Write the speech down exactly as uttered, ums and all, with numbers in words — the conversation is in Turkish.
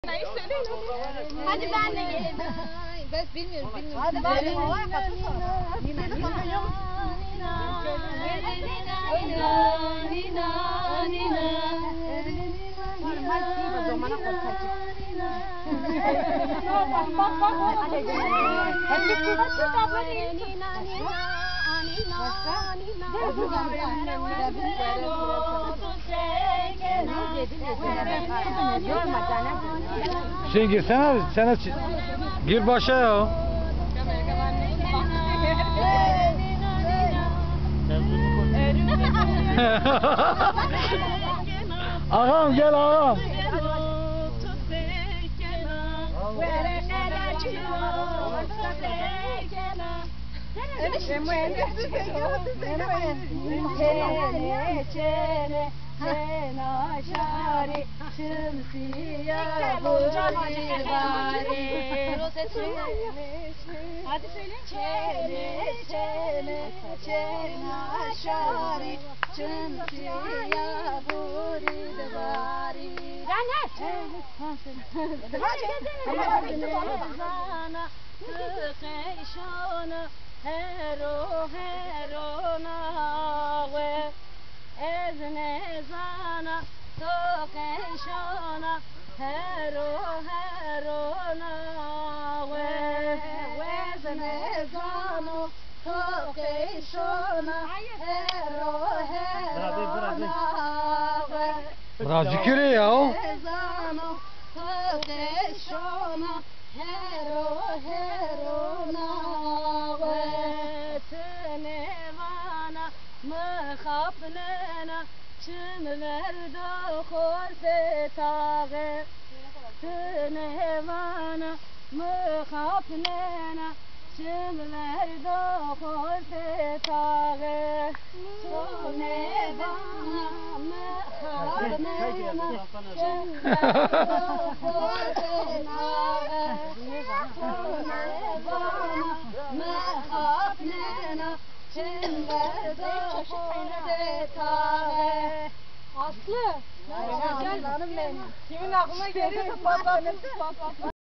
Hadi ben de geleyim. Ben bilmiyorum, bilmiyorum. Hadi ben de olay katılsana. Nina, Nina, Nina, Nina. Normal değil o zamana korkacak. Bak bak bak. Hep bir kıvırcık abla değil. Nina, Nina, Nina, Şey girsene abi, sen gir başa ya. Ağam gel ağam. Hadi söyle. Çene çene çene aşari çımsiya burid bari. Rahat. Zana tıkayşana hero herona ve ezne zana tıkayşana hero herona ve ezne zana tıkayşana hero herona ve Biraz zikir ya o. Hero herona vetenevana mekhabnena çimlerde khorfe tağe tenevana mekhabnena çimlerde khorfe tağe tenevana mekhabnena çimlerde khorfe tağe Aslı, gel hanım benim. Kimin aklına gelirse patlatın, patlatın.